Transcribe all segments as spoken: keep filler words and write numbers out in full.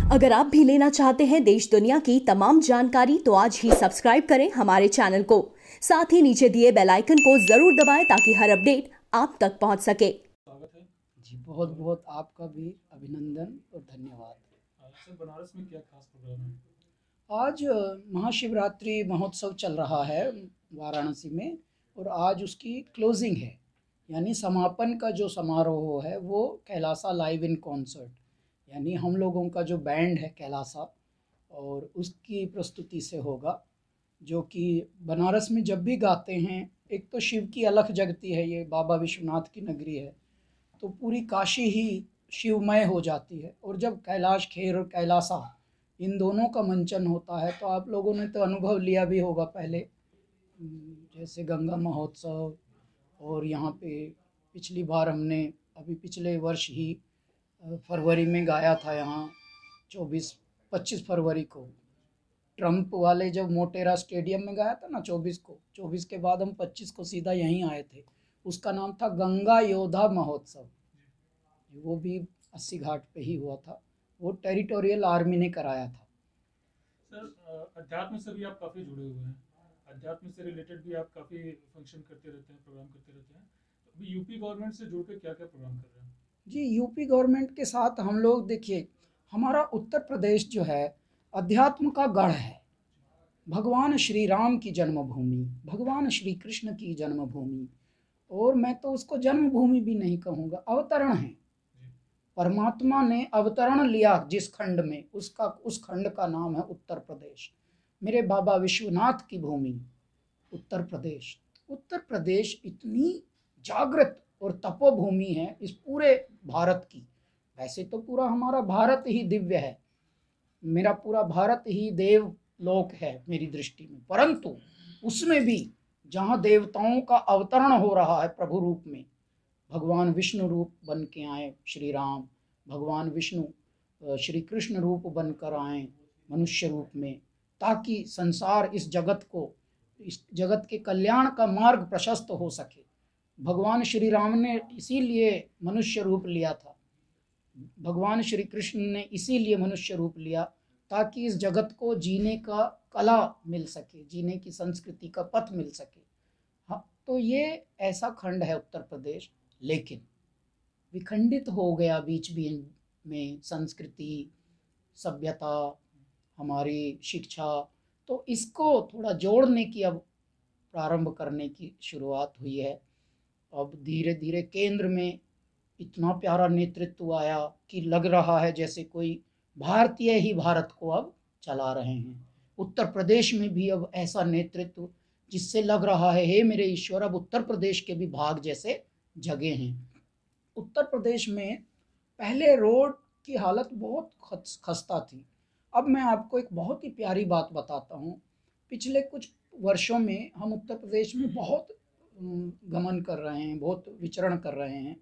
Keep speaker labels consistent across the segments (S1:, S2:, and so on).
S1: अगर आप भी लेना चाहते हैं देश दुनिया की तमाम जानकारी तो आज ही सब्सक्राइब करें हमारे चैनल को। साथ ही नीचे दिए बेल आइकन को जरूर दबाएं ताकि हर अपडेट आप तक पहुंच सके।
S2: स्वागत है
S3: जी, बहुत बहुत आपका भी अभिनंदन और धन्यवाद।
S2: सर, बनारस में क्या खास प्रोग्राम है?
S3: आज महाशिवरात्रि महोत्सव चल रहा है वाराणसी में और आज उसकी क्लोजिंग है, यानी समापन का जो समारोह है वो कैलासा लाइव इन कॉन्सर्ट, यानी हम लोगों का जो बैंड है कैलासा और उसकी प्रस्तुति से होगा, जो कि बनारस में जब भी गाते हैं, एक तो शिव की अलख जगती है, ये बाबा विश्वनाथ की नगरी है, तो पूरी काशी ही शिवमय हो जाती है। और जब कैलाश खेर और कैलासा इन दोनों का मंचन होता है तो आप लोगों ने तो अनुभव लिया भी होगा पहले, जैसे गंगा महोत्सव, और यहाँ पे पिछली बार हमने अभी पिछले वर्ष ही फरवरी में गाया था, यहाँ चौबीस पच्चीस फरवरी को ट्रम्प वाले जब मोटेरा स्टेडियम में गाया था ना, चौबीस को, चौबीस के बाद हम पच्चीस को सीधा यहीं आए थे। उसका नाम था गंगा योद्धा महोत्सव, वो भी अस्सी घाट पे ही हुआ था, वो टेरिटोरियल आर्मी ने कराया था।
S2: सर, अध्यात्म से भी आप काफ़ी जुड़े हुए हैं, अध्यात्म से रिलेटेड भी आप काफ़ी फंक्शन करते रहते हैं, प्रोग्राम करते रहते हैं, तो अभी यूपी गवर्नमेंट से जुड़ के क्या क्या प्रोग्राम कर रहे हैं?
S3: जी, यूपी गवर्नमेंट के साथ हम लोग, देखिए हमारा उत्तर प्रदेश जो है अध्यात्म का गढ़ है, भगवान श्री राम की जन्मभूमि, भगवान श्री कृष्ण की जन्मभूमि, और मैं तो उसको जन्मभूमि भी नहीं कहूँगा, अवतरण है। परमात्मा ने अवतरण लिया जिस खंड में, उसका उस खंड का नाम है उत्तर प्रदेश। मेरे बाबा विश्वनाथ की भूमि उत्तर प्रदेश। उत्तर प्रदेश इतनी जागृत और तपोभूमि है इस पूरे भारत की। वैसे तो पूरा हमारा भारत ही दिव्य है, मेरा पूरा भारत ही देव लोक है मेरी दृष्टि में, परंतु उसमें भी जहाँ देवताओं का अवतरण हो रहा है प्रभु रूप में, भगवान विष्णु रूप बन के आए श्री राम, भगवान विष्णु श्री कृष्ण रूप बनकर आए मनुष्य रूप में, ताकि संसार इस जगत को, इस जगत के कल्याण का मार्ग प्रशस्त हो सके। भगवान श्री राम ने इसीलिए मनुष्य रूप लिया था, भगवान श्री कृष्ण ने इसीलिए मनुष्य रूप लिया ताकि इस जगत को जीने का कला मिल सके, जीने की संस्कृति का पथ मिल सके। हाँ, तो ये ऐसा खंड है उत्तर प्रदेश, लेकिन विखंडित हो गया बीच बीच में, संस्कृति, सभ्यता, हमारी शिक्षा, तो इसको थोड़ा जोड़ने की अब प्रारंभ करने की शुरुआत हुई है। अब धीरे धीरे केंद्र में इतना प्यारा नेतृत्व आया कि लग रहा है जैसे कोई भारतीय ही भारत को अब चला रहे हैं। उत्तर प्रदेश में भी अब ऐसा नेतृत्व जिससे लग रहा है, हे मेरे ईश्वर, अब उत्तर प्रदेश के भी भाग जैसे जगह हैं। उत्तर प्रदेश में पहले रोड की हालत बहुत खस्ता थी। अब मैं आपको एक बहुत ही प्यारी बात बताता हूँ। पिछले कुछ वर्षों में हम उत्तर प्रदेश में बहुत गमन कर रहे हैं, बहुत विचरण कर रहे हैं,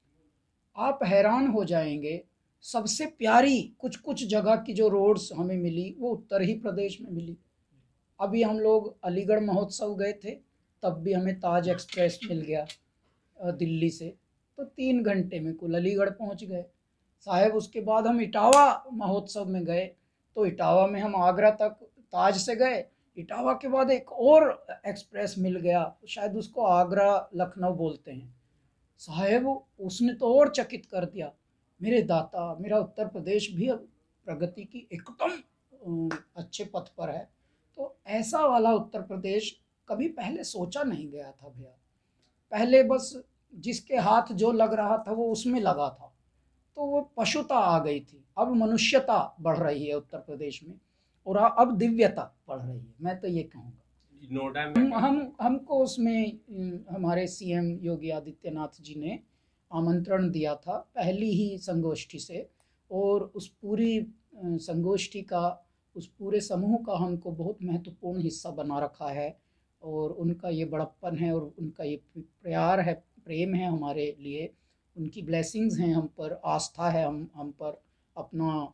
S3: आप हैरान हो जाएंगे। सबसे प्यारी कुछ कुछ जगह की जो रोड्स हमें मिली वो उत्तर ही प्रदेश में मिली। अभी हम लोग अलीगढ़ महोत्सव गए थे, तब भी हमें ताज एक्सप्रेस मिल गया दिल्ली से, तो तीन घंटे में कुल अलीगढ़ पहुंच गए साहब। उसके बाद हम इटावा महोत्सव में गए, तो इटावा में हम आगरा तक ताज से गए, इटावा के बाद एक और एक्सप्रेस मिल गया, शायद उसको आगरा लखनऊ बोलते हैं साहब, उसने तो और चकित कर दिया। मेरे दाता, मेरा उत्तर प्रदेश भी अब प्रगति की एकदम अच्छे पथ पर है। तो ऐसा वाला उत्तर प्रदेश कभी पहले सोचा नहीं गया था भैया। पहले बस जिसके हाथ जो लग रहा था वो उसमें लगा था, तो वो पशुता आ गई थी। अब मनुष्यता बढ़ रही है उत्तर प्रदेश में, और अब दिव्यता बढ़ रही है, मैं तो ये कहूँगा।
S4: नोएडा में
S3: हम हम हमको उसमें हमारे सीएम योगी आदित्यनाथ जी ने आमंत्रण दिया था पहली ही संगोष्ठी से, और उस पूरी संगोष्ठी का, उस पूरे समूह का हमको बहुत महत्वपूर्ण हिस्सा बना रखा है। और उनका ये बड़प्पन है और उनका ये प्यार है, प्रेम है हमारे लिए, उनकी ब्लेसिंग्स हैं हम पर, आस्था है हम हम पर, अपना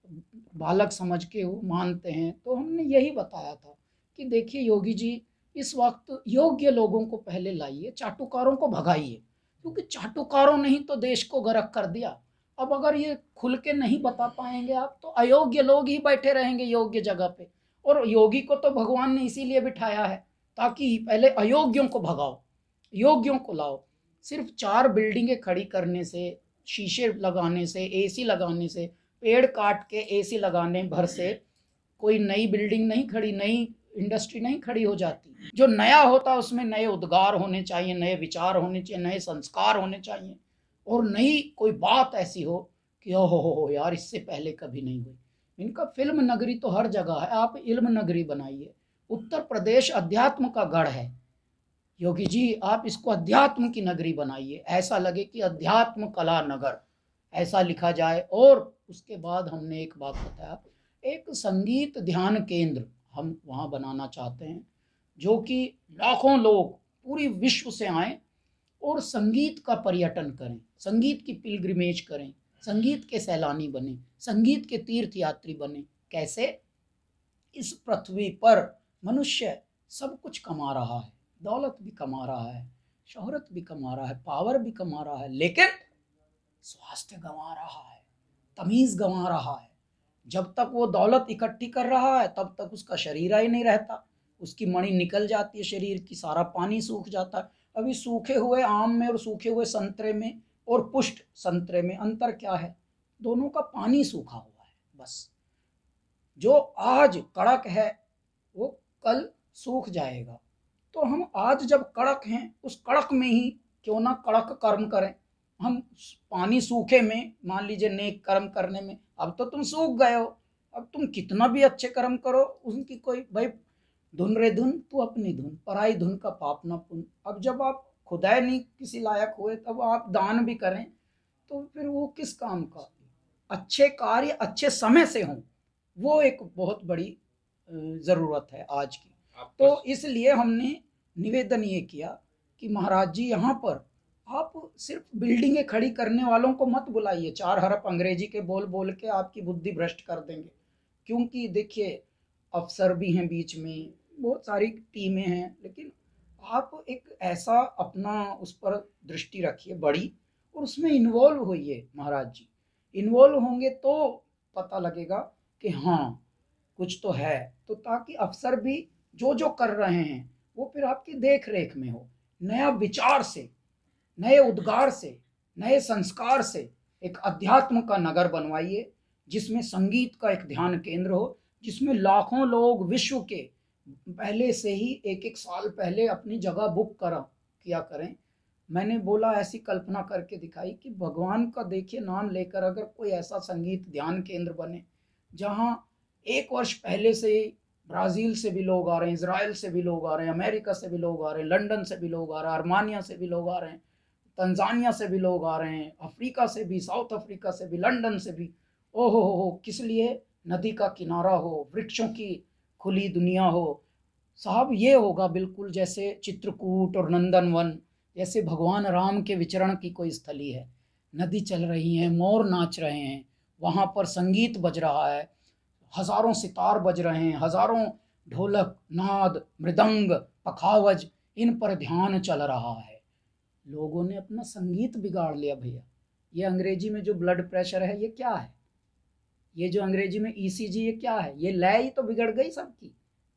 S3: बालक समझ के वो मानते हैं। तो हमने यही बताया था कि देखिए योगी जी, इस वक्त योग्य लोगों को पहले लाइए, चाटुकारों को भगाइए, क्योंकि चाटुकारों ने ही तो देश को गर्क कर दिया। अब अगर ये खुल के नहीं बता पाएंगे आप, तो अयोग्य लोग ही बैठे रहेंगे योग्य जगह पे। और योगी को तो भगवान ने इसीलिए बिठाया है ताकि पहले अयोग्यों को भगाओ, योग्यों को लाओ। सिर्फ चार बिल्डिंगें खड़ी करने से, शीशे लगाने से, एसी लगाने से, पेड़ काट के एसी लगाने भर से कोई नई बिल्डिंग नहीं खड़ी, नई इंडस्ट्री नहीं खड़ी हो जाती। जो नया होता है उसमें नए उद्गार होने चाहिए, नए विचार होने चाहिए, नए संस्कार होने चाहिए, और नई कोई बात ऐसी हो कि ओ हो हो यार इससे पहले कभी नहीं हुई। इनका फिल्म नगरी तो हर जगह है, आप इल्म नगरी बनाइए। उत्तर प्रदेश अध्यात्म का गढ़ है योगी जी, आप इसको अध्यात्म की नगरी बनाइए, ऐसा लगे कि अध्यात्म कला नगर ऐसा लिखा जाए। और उसके बाद हमने एक बात बताया, एक संगीत ध्यान केंद्र हम वहाँ बनाना चाहते हैं, जो कि लाखों लोग पूरी विश्व से आएं और संगीत का पर्यटन करें, संगीत की पिलग्रिमेज करें, संगीत के सैलानी बने, संगीत के तीर्थ यात्री बने। कैसे? इस पृथ्वी पर मनुष्य सब कुछ कमा रहा है, दौलत भी कमा रहा है, शोहरत भी कमा रहा है, पावर भी कमा रहा है, लेकिन स्वास्थ्य गंवा रहा है, तमीज़ गंवा रहा है। जब तक वो दौलत इकट्ठी कर रहा है तब तक उसका शरीर ही नहीं रहता, उसकी मणि निकल जाती है शरीर की, सारा पानी सूख जाता है। अभी सूखे हुए आम में और सूखे हुए संतरे में और पुष्ट संतरे में अंतर क्या है? दोनों का पानी सूखा हुआ है बस। जो आज कड़क है वो कल सूख जाएगा। तो हम आज जब कड़क हैं उस कड़क में ही क्यों ना कड़क कर्म करें। हम पानी सूखे में, मान लीजिए नेक कर्म करने में, अब तो तुम सूख गए हो, अब तुम कितना भी अच्छे कर्म करो उनकी कोई, भाई धुन रे धुन तू अपनी धुन, पराई धुन का पाप ना पुन। अब जब आप खुदाई नहीं किसी लायक हुए तब आप दान भी करें तो फिर वो किस काम का? अच्छे कार्य अच्छे समय से हों, वो एक बहुत बड़ी ज़रूरत है आज की। तो इसलिए हमने निवेदन ये किया कि महाराज जी यहाँ पर आप सिर्फ बिल्डिंगें खड़ी करने वालों को मत बुलाइए, चार हरफ अंग्रेजी के बोल बोल के आपकी बुद्धि भ्रष्ट कर देंगे। क्योंकि देखिए अफसर भी हैं बीच में, बहुत सारी टीमें हैं, लेकिन आप एक ऐसा अपना उस पर दृष्टि रखिए बड़ी, और उसमें इन्वॉल्व होइए महाराज जी। इन्वॉल्व होंगे तो पता लगेगा कि हाँ कुछ तो है, तो ताकि अफसर भी जो जो कर रहे हैं वो फिर आपकी देख रेख में हो। नया विचार से, नए उद्गार से, नए संस्कार से एक अध्यात्म का नगर बनवाइए, जिसमें संगीत का एक ध्यान केंद्र हो, जिसमें लाखों लोग विश्व के पहले से ही एक एक साल पहले अपनी जगह बुक करा किया करें। मैंने बोला ऐसी कल्पना करके दिखाई कि भगवान का देखिए नाम लेकर अगर कोई ऐसा संगीत ध्यान केंद्र बने जहाँ एक वर्ष पहले से ही ब्राज़ील से भी लोग आ रहे हैं, इजराइल से भी लोग आ रहे हैं, अमेरिका से भी लोग आ रहे हैं, लंदन से भी लोग आ रहे हैं, अर्मानिया से भी लोग आ रहे हैं, तंजानिया से भी लोग आ रहे हैं, अफ्रीका से भी, साउथ अफ्रीका से भी, लंदन से भी। ओहो हो हो, किस लिए? नदी का किनारा हो, वृक्षों की खुली दुनिया हो। साहब ये होगा बिल्कुल जैसे चित्रकूट और नंदनवन, जैसे भगवान राम के विचरण की कोई स्थली है। नदी चल रही है, मोर नाच रहे हैं, वहाँ पर संगीत बज रहा है, हजारों सितार बज रहे हैं, हजारों ढोलक, नाद, मृदंग, पखावज, इन पर ध्यान चल रहा है। लोगों ने अपना संगीत बिगाड़ लिया भैया। ये अंग्रेजी में जो ब्लड प्रेशर है ये क्या है? ये जो अंग्रेजी में ईसीजी ये क्या है? ये लय ही तो बिगड़ गई सबकी।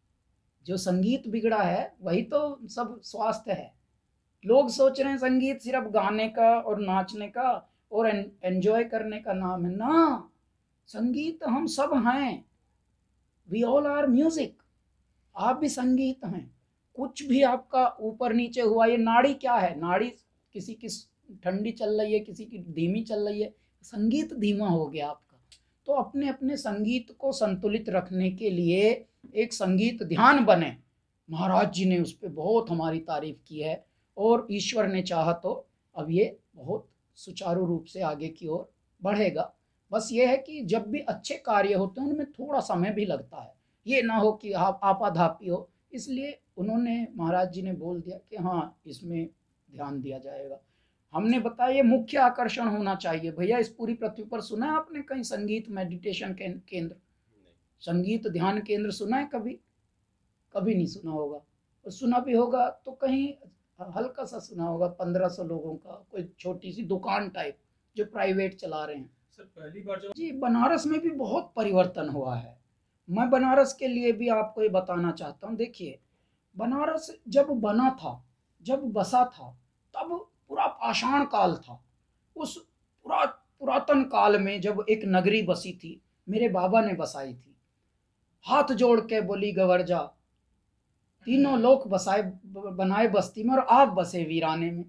S3: जो संगीत बिगड़ा है वही तो सब स्वास्थ्य है। लोग सोच रहे हैं संगीत सिर्फ गाने का और नाचने का और एंजॉय करने का नाम है ना। संगीत हम सब हैं, वी ऑल आर म्यूजिक। आप भी संगीत हैं। कुछ भी आपका ऊपर नीचे हुआ, ये नाड़ी क्या है? नाड़ी किसी की ठंडी चल रही है, किसी की धीमी चल रही है, संगीत धीमा हो गया आपका। तो अपने अपने संगीत को संतुलित रखने के लिए एक संगीत ध्यान बने। महाराज जी ने उस पर बहुत हमारी तारीफ की है और ईश्वर ने चाहा तो अब ये बहुत सुचारू रूप से आगे की ओर बढ़ेगा। बस ये है कि जब भी अच्छे कार्य होते हैं उनमें थोड़ा समय भी लगता है, ये ना हो कि आप आपाधापी हो। इसलिए उन्होंने, महाराज जी ने बोल दिया कि हाँ इसमें ध्यान दिया जाएगा। हमने बताया ये मुख्य आकर्षण होना चाहिए। भैया इस पूरी पृथ्वी पर सुना है आपने कहीं संगीत मेडिटेशन केंद्र, संगीत ध्यान केंद्र सुना है कभी? कभी नहीं सुना होगा। और सुना भी होगा तो कहीं हल्का सा सुना होगा, पंद्रह सौ लोगों का, कोई छोटी सी दुकान टाइप, जो प्राइवेट चला रहे हैं।
S2: सर पहली बार जब
S3: जी बनारस में भी बहुत परिवर्तन हुआ है। मैं बनारस के लिए भी आपको ये बताना चाहता हूँ। देखिए बनारस जब बना था, जब बसा था, तब पूरा पाषाण काल था। उस पुरा पुरातन काल में जब एक नगरी बसी थी, मेरे बाबा ने बसाई थी। हाथ जोड़ के बोली गवर्जा, तीनों लोग बसाए बनाए बस्ती में और आप बसे वीराने में।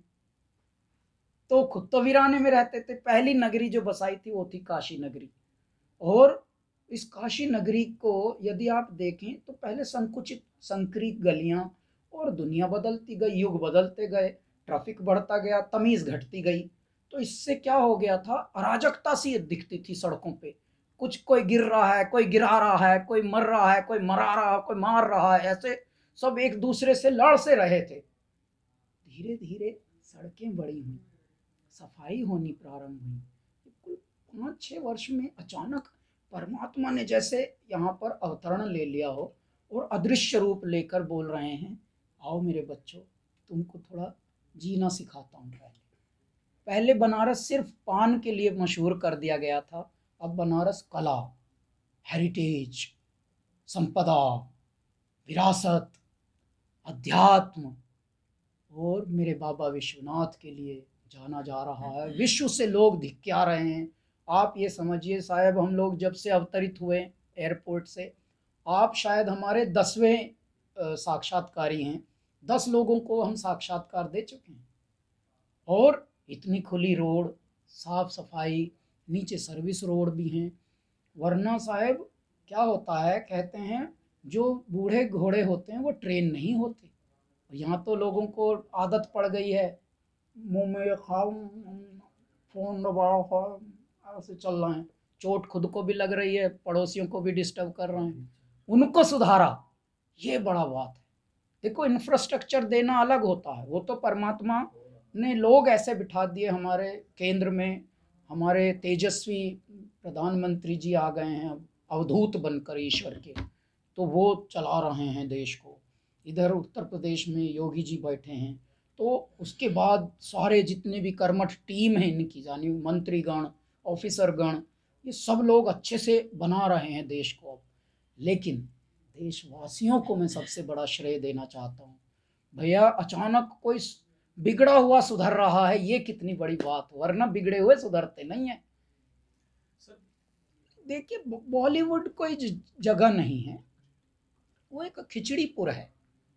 S3: तो खुद तो वीराने में रहते थे। पहली नगरी जो बसाई थी वो थी काशी नगरी। और इस काशी नगरी को यदि आप देखें तो पहले संकुचित संकरित गलियां, और दुनिया बदलती गई, युग बदलते गए, ट्रैफिक बढ़ता गया, तमीज़ घटती गई। तो इससे क्या हो गया था, अराजकता सी दिखती थी सड़कों पे। कुछ कोई गिर रहा है, कोई गिरा रहा है, कोई मर रहा है, कोई मरा रहा है, कोई मार रहा है, ऐसे सब एक दूसरे से लड़ से रहे थे। धीरे धीरे सड़कें बड़ी हुई, सफाई होनी प्रारंभ हुई। कुल पाँच छः वर्ष में अचानक परमात्मा ने जैसे यहाँ पर अवतरण ले लिया हो और अदृश्य रूप लेकर बोल रहे हैं, आओ मेरे बच्चों, तुमको थोड़ा जीना सिखाता हूँ। पहले पहले बनारस सिर्फ पान के लिए मशहूर कर दिया गया था। अब बनारस कला, हेरिटेज, संपदा, विरासत, अध्यात्म और मेरे बाबा विश्वनाथ के लिए जाना जा रहा है। विश्व से लोग धिक्या रहे हैं। आप ये समझिए साहब, हम लोग जब से अवतरित हुए एयरपोर्ट से, आप शायद हमारे दसवें साक्षात्कारी हैं। दस लोगों को हम साक्षात्कार दे चुके हैं। और इतनी खुली रोड, साफ सफाई, नीचे सर्विस रोड भी हैं। वरना साहब क्या होता है, कहते हैं जो बूढ़े घोड़े होते हैं वो ट्रेन नहीं होते। यहाँ तो लोगों को आदत पड़ गई है, मुंह में खाओ, फोन दबाओ, ऐसे चल रहे हैं। चोट खुद को भी लग रही है, पड़ोसियों को भी डिस्टर्ब कर रहे हैं। उनको सुधारा, ये बड़ा बात है। देखो इंफ्रास्ट्रक्चर देना अलग होता है, वो तो परमात्मा ने लोग ऐसे बिठा दिए हमारे केंद्र में। हमारे तेजस्वी प्रधानमंत्री जी आ गए हैं अवधूत बनकर ईश्वर के, तो वो चला रहे हैं देश को। इधर उत्तर प्रदेश में योगी जी बैठे हैं। तो उसके बाद सारे जितने भी कर्मठ टीम है इनकी, यानी मंत्रीगण, ऑफिसरगण, ये सब लोग अच्छे से बना रहे हैं देश को। लेकिन देशवासियों को मैं सबसे बड़ा श्रेय देना चाहता हूँ। भैया अचानक कोई बिगड़ा हुआ सुधर रहा है, ये कितनी बड़ी बात, वरना बिगड़े हुए सुधरते नहीं है। देखिए बॉलीवुड कोई जगह नहीं है, वो एक खिचड़ीपुर है।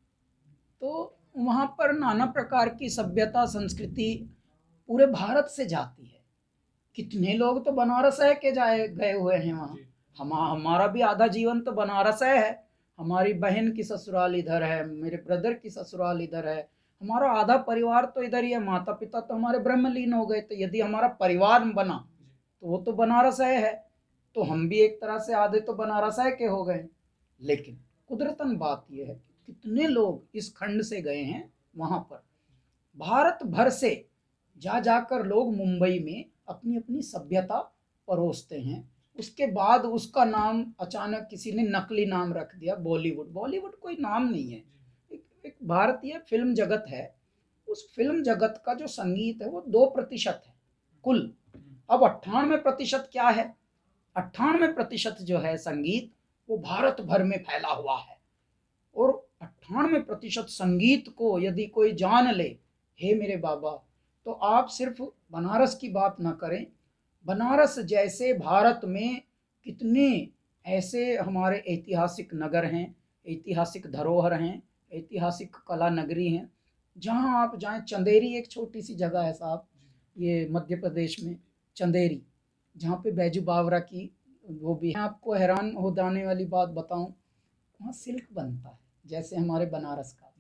S3: तो वहाँ पर नाना प्रकार की सभ्यता संस्कृति पूरे भारत से जाती है। कितने लोग तो बनारस है के जाए गए हुए हैं वहाँ। हम हमारा भी आधा जीवन तो बनारस है। हमारी बहन की ससुराल इधर है, मेरे ब्रदर की ससुराल इधर है, हमारा आधा परिवार तो इधर ही है। माता पिता तो हमारे ब्रह्मलीन हो गए, तो यदि हमारा परिवार बना तो वो तो बनारस है, तो हम भी एक तरह से आधे तो बनारस के हो गए। लेकिन कुदरतन बात यह है कि कितने लोग इस खंड से गए हैं वहाँ पर। भारत भर से जा जाकर लोग मुंबई में अपनी अपनी सभ्यता परोसते हैं। उसके बाद उसका नाम अचानक किसी ने नकली नाम रख दिया बॉलीवुड। बॉलीवुड कोई नाम नहीं है, एक, एक भारतीय फिल्म जगत है। उस फिल्म जगत का जो संगीत है वो दो प्रतिशत है कुल। अब अट्ठानवे प्रतिशत क्या है, अट्ठानवे प्रतिशत जो है संगीत वो भारत भर में फैला हुआ है। और अट्ठानवे प्रतिशत संगीत को यदि कोई जान ले, हे मेरे बाबा, तो आप सिर्फ बनारस की बात ना करें। बनारस जैसे भारत में कितने ऐसे हमारे ऐतिहासिक नगर हैं, ऐतिहासिक धरोहर हैं, ऐतिहासिक कला नगरी हैं, जहां आप जाएं। चंदेरी एक छोटी सी जगह है साहब, ये मध्य प्रदेश में चंदेरी, जहाँ पे बैजू बावरा की वो भी है। आपको हैरान हो जाने वाली बात बताऊं, वहाँ सिल्क बनता है जैसे हमारे बनारस का।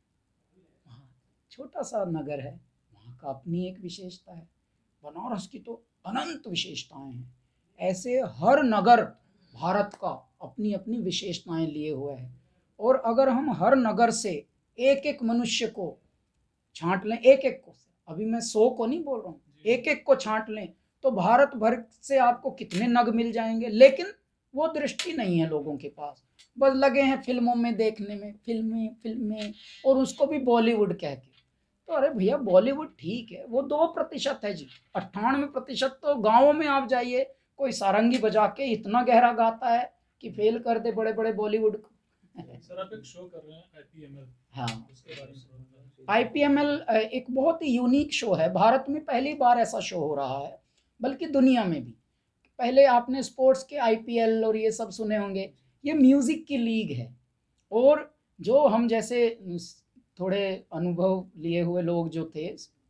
S3: वहाँ छोटा सा नगर है, वहाँ का अपनी एक विशेषता है। बनारस की तो अनंत विशेषताएं हैं। ऐसे हर नगर भारत का अपनी अपनी विशेषताएं लिए हुए है। और अगर हम हर नगर से एक एक मनुष्य को छांट लें, एक एक को, अभी मैं सौ को नहीं बोल रहा हूँ, एक एक को छांट लें, तो भारत भर से आपको कितने नग मिल जाएंगे। लेकिन वो दृष्टि नहीं है लोगों के पास, बस लगे हैं फिल्मों में देखने में, फिल्में फिल्में, और उसको भी बॉलीवुड कह के। तो अरे भैया बॉलीवुड ठीक है, वो दो प्रतिशत है जी, अट्ठानवे प्रतिशत तो गाँवों में आप जाइए, कोई सारंगी बजा के इतना गहरा गाता है कि फेल कर दे बड़े बड़े बॉलीवुड को।
S2: सर आप एक शो कर रहे हैं आईपीएमएल,
S3: हाँ,
S2: उसके बारे में थोड़ा बताएं।
S3: आईपीएमएल एक बहुत ही यूनिक शो है, भारत में पहली बार ऐसा शो हो रहा है, बल्कि दुनिया में भी। पहले आपने स्पोर्ट्स के आईपीएल और ये सब सुने होंगे, ये म्यूज़िक की लीग है। और जो हम जैसे थोड़े अनुभव लिए हुए लोग जो थे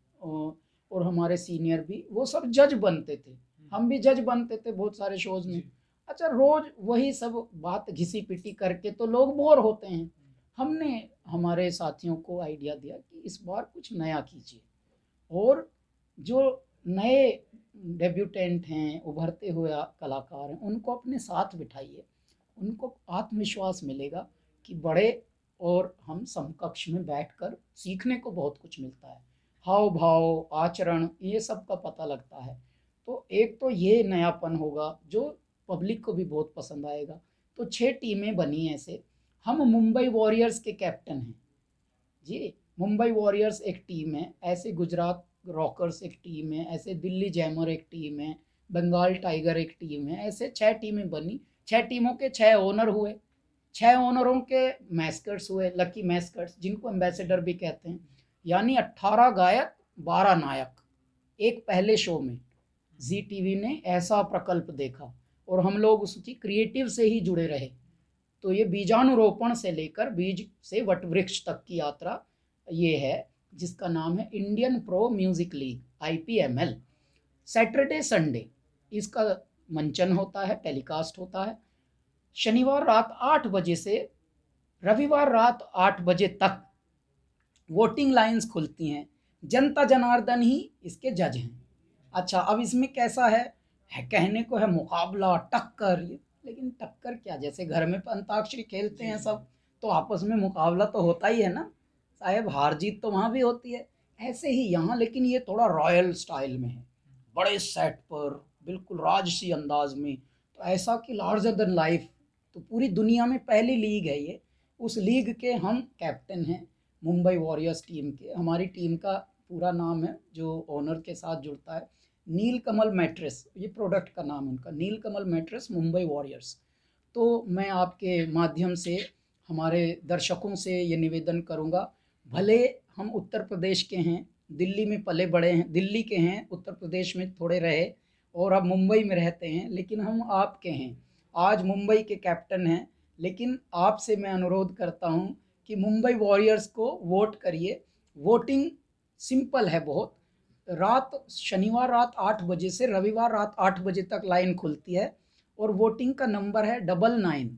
S3: और हमारे सीनियर भी, वो सब जज बनते थे, हम भी जज बनते थे बहुत सारे शोज़ में। अच्छा, रोज़ वही सब बात घिसी पिटी करके तो लोग बोर होते हैं। हमने हमारे साथियों को आइडिया दिया कि इस बार कुछ नया कीजिए, और जो नए डेब्यूटेंट हैं, उभरते हुए कलाकार हैं, उनको अपने साथ बिठाइए, उनको आत्मविश्वास मिलेगा कि बड़े और हम समकक्ष में बैठकर सीखने को बहुत कुछ मिलता है। हाव भाव, आचरण, ये सब का पता लगता है। तो एक तो ये नयापन होगा जो पब्लिक को भी बहुत पसंद आएगा। तो छः टीमें बनी ऐसे। हम मुंबई वॉरियर्स के कैप्टन हैं जी। मुंबई वॉरियर्स एक टीम है, ऐसे गुजरात रॉकर्स एक टीम है, ऐसे दिल्ली जैमर एक टीम है, बंगाल टाइगर एक टीम है। ऐसे छः टीमें बनी, छः टीमों के छः ओनर हुए, छः ओनरों के मैस्कट्स हुए, लकी मैस्कट्स, जिनको एम्बेसडर भी कहते हैं। यानी अट्ठारह गायक बारह नायक एक पहले शो में। जी टीवी ने ऐसा प्रकल्प देखा और हम लोग उसकी क्रिएटिव से ही जुड़े रहे। तो ये बीजानुरोपण से लेकर बीज से वटवृक्ष तक की यात्रा ये है, जिसका नाम है Indian Pro Music League, IPML. Saturday Sunday इसका मंचन होता है, टेलीकास्ट होता है। शनिवार रात आठ बजे से रविवार रात आठ बजे तक वोटिंग लाइंस खुलती हैं। जनता जनार्दन ही इसके जज हैं। अच्छा, अब इसमें कैसा है, है कहने को है मुकाबला, टक्कर, लेकिन टक्कर क्या, जैसे घर में अंताक्षरी खेलते हैं सब, तो आपस में मुकाबला तो होता ही है ना साहब, हार जीत तो वहाँ भी होती है। ऐसे ही यहाँ, लेकिन ये थोड़ा रॉयल स्टाइल में है, बड़े सेट पर, बिल्कुल राजसी अंदाज में। तो ऐसा कि लार्जर देन लाइफ, तो पूरी दुनिया में पहली लीग है ये। उस लीग के हम कैप्टन हैं, मुंबई वॉरियर्स टीम के। हमारी टीम का पूरा नाम है, जो ओनर के साथ जुड़ता है, नीलकमल मैट्रेस, ये प्रोडक्ट का नाम है उनका, नीलकमल मैट्रेस मुंबई वॉरियर्स। तो मैं आपके माध्यम से हमारे दर्शकों से ये निवेदन करूँगा, भले हम उत्तर प्रदेश के हैं, दिल्ली में पले बड़े हैं, दिल्ली के हैं, उत्तर प्रदेश में थोड़े रहे और अब मुंबई में रहते हैं, लेकिन हम आपके हैं, आज मुंबई के कैप्टन हैं। लेकिन आपसे मैं अनुरोध करता हूं कि मुंबई वॉरियर्स को वोट करिए। वोटिंग सिंपल है बहुत, रात शनिवार रात आठ बजे से रविवार रात आठ बजे तक लाइन खुलती है, और वोटिंग का नंबर है double nine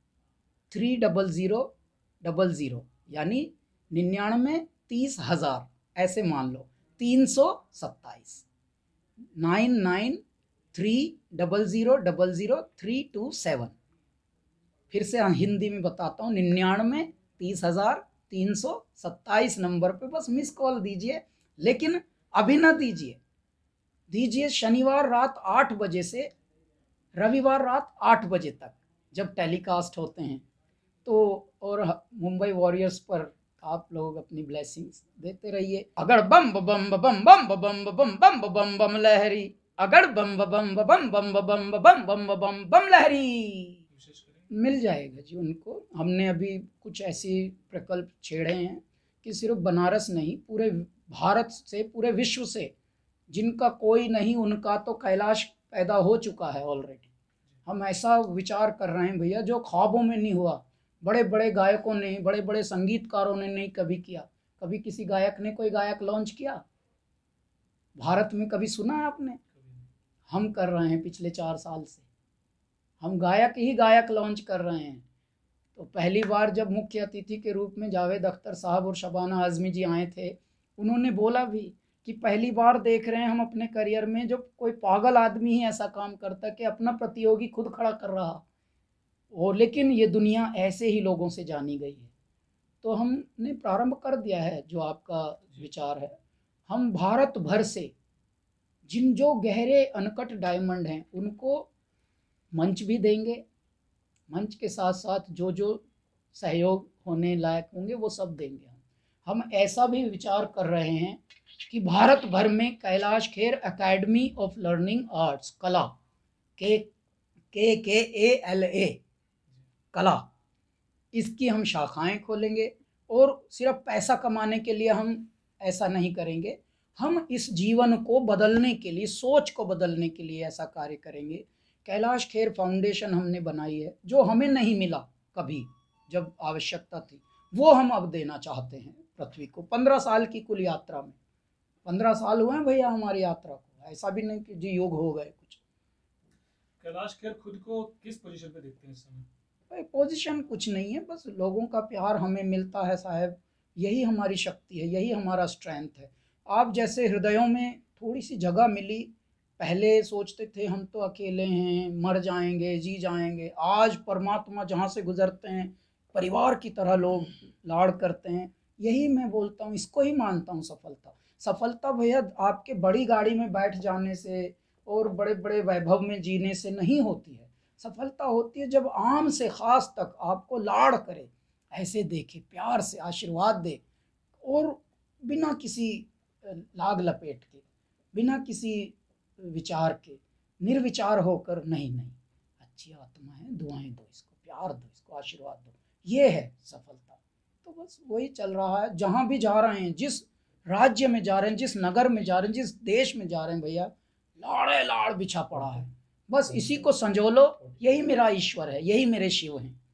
S3: three double zero double zero, यानी निन्यानवे तीस हज़ार, ऐसे मान लो, तीन सौ सत्ताईस, nine nine three double zero double zero three two seven. फिर से हिंदी में बताता हूँ, निन्यानवे तीस हज़ार तीन सौ सत्ताईस नंबर पे बस मिस कॉल दीजिए, लेकिन अभी ना दीजिए, दीजिए शनिवार रात आठ बजे से रविवार रात आठ बजे तक जब टेलीकास्ट होते हैं। तो और मुंबई वॉरियर्स पर आप लोग अपनी ब्लेसिंग्स देते रहिए। अगर बम बम बम बम बम बम बम बम बम बम लहरी, अगर बम बम बम बम बम बम बम बम बम बम लहरी, मिल जाएगा जी उनको। हमने अभी कुछ ऐसी प्रकल्प छेड़े हैं कि सिर्फ बनारस नहीं, पूरे भारत से, पूरे विश्व से जिनका कोई नहीं, उनका तो कैलाश पैदा हो चुका है ऑलरेडी। हम ऐसा विचार कर रहे हैं भैया जो ख्वाबों में नहीं हुआ, बड़े बड़े गायकों ने, बड़े बड़े संगीतकारों ने नहीं कभी किया। कभी किसी गायक ने कोई गायक लॉन्च किया भारत में, कभी सुना है आपने? हम कर रहे हैं पिछले चार साल से, हम गायक ही गायक लॉन्च कर रहे हैं। तो पहली बार जब मुख्य अतिथि के रूप में जावेद अख्तर साहब और शबाना आज़मी जी आए थे, उन्होंने बोला भी कि पहली बार देख रहे हैं हम अपने करियर में जब कोई पागल आदमी ही ऐसा काम करता कि अपना प्रतियोगी खुद खड़ा कर रहा। और लेकिन ये दुनिया ऐसे ही लोगों से जानी गई है। तो हमने प्रारंभ कर दिया है, जो आपका विचार है, हम भारत भर से जिन जो गहरे अनकट डायमंड हैं उनको मंच भी देंगे, मंच के साथ साथ जो जो सहयोग होने लायक होंगे वो सब देंगे हम। हम ऐसा भी विचार कर रहे हैं कि भारत भर में Kailash Kher Academy of Learning Arts कला के के के ए एल ए कला, इसकी हम शाखाएं खोलेंगे। और सिर्फ पैसा कमाने के लिए हम ऐसा नहीं करेंगे, हम इस जीवन को बदलने के लिए, सोच को बदलने के लिए ऐसा कार्य करेंगे। कैलाश खेर फाउंडेशन हमने बनाई है, जो हमें नहीं मिला कभी जब आवश्यकता थी, वो हम अब देना चाहते हैं पृथ्वी को। पंद्रह साल की कुल यात्रा में, पंद्रह साल हुए हैं भैया हमारी यात्रा को, ऐसा भी नहीं कि जी योग हो गए कुछ।
S2: कैलाश खेर खुद को किस पोजीशन पे देखते हैं इस समय?
S3: भाई पोजीशन कुछ नहीं है, बस लोगों का प्यार हमें मिलता है साहब, यही हमारी शक्ति है, यही हमारा स्ट्रेंथ है। आप जैसे हृदयों में थोड़ी सी जगह मिली, पहले सोचते थे हम तो अकेले हैं, मर जाएंगे, जी जाएंगे, आज परमात्मा जहाँ से गुजरते हैं परिवार की तरह लोग लाड़ करते हैं। यही मैं बोलता हूँ, इसको ही मानता हूँ सफलता। सफलता भैया आपके बड़ी गाड़ी में बैठ जाने से और बड़े बड़े वैभव में जीने से नहीं होती है। सफलता होती है जब आम से ख़ास तक आपको लाड़ करे, ऐसे देखे, प्यार से आशीर्वाद दे, और बिना किसी लाग लपेट के, बिना किसी विचार के, निर्विचार होकर, नहीं नहीं अच्छी आत्मा है, दुआएं दो इसको, प्यार दो इसको, आशीर्वाद दो, ये है सफलता। तो बस वही चल रहा है। जहाँ भी जा रहे हैं, जिस राज्य में जा रहे हैं, जिस नगर में जा रहे हैं, जिस देश में जा रहे हैं भैया, लाड़े लाड़ बिछा पड़ा है, बस इसी को संजो लो, यही मेरा ईश्वर है, यही मेरे शिव हैं।